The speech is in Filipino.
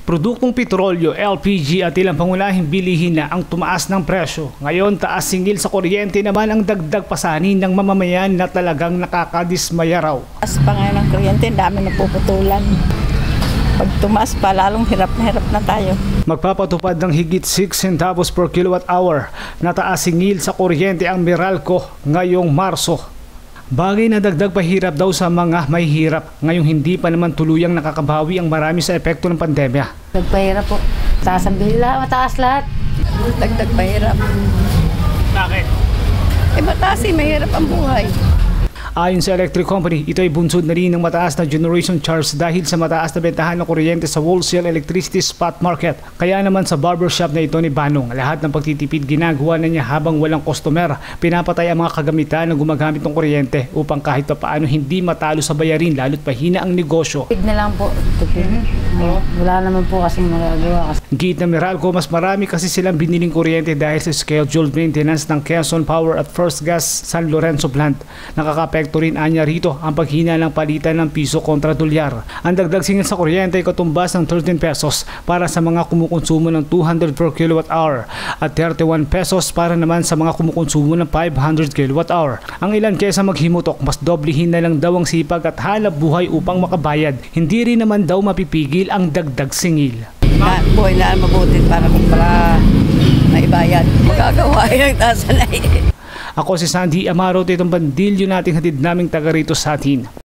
Produktong petrolyo, LPG at ilang pangunahing bilihin na ang tumaas ng presyo. Ngayon, taas singil sa kuryente naman ang dagdag pasanin ng mamamayan na talagang nakakadismaya raw. Taas pa ngayon ng kuryente, dami na puputulan. Pag tumaas pa, lalong hirap na tayo. Magpapatupad ng higit 6 centavos per kilowatt hour na taas singil sa kuryente ang Meralco ngayong Marso. Bagay na dagdag pahirap daw sa mga may hirap ngayong hindi pa naman tuluyang nakakabawi ang marami sa epekto ng pandemya. Nagpahirap po. Taas ang bila, mataas lahat. Dagdag pahirap. Bakit? Mataas mahirap ang buhay. Ayon sa electric company, ito ay bunsod na rin ng mataas na generation charge dahil sa mataas na bentahan ng kuryente sa wholesale electricity spot market. Kaya naman sa barbershop na ito ni Banong, lahat ng pagtitipid ginagawa na niya habang walang customer. Pinapatay ang mga kagamitan na gumagamit ng kuryente upang kahit paano hindi matalo sa bayarin lalo't pahina ang negosyo. Tipid na lang po. Wala naman po kasi magagawa. Git na Meralco, mas marami kasi silang biniling kuryente dahil sa scheduled maintenance ng Quezon Power at First Gas San Lorenzo plant. Nakaka-apekto rin anya rito ang paghina ng palitan ng piso kontra dolyar. Ang dagdag singil sa kuryente ay katumbas ng 13 pesos para sa mga kumukonsumo ng 200 per kilowatt hour at 31 pesos para naman sa mga kumukonsumo ng 500 kilowatt hour. Ang ilan kaysa maghimutok, mas doblehin na lang daw ang sipag at hanap buhay upang makabayad. Hindi rin naman daw mapipigil ang dagdag singil. Buhay na mabuti para maibayad. Magagawa yung tasan ay. Ako si Sandy Amaro, itong bandilyo nating hatid naming taga rito sa atin.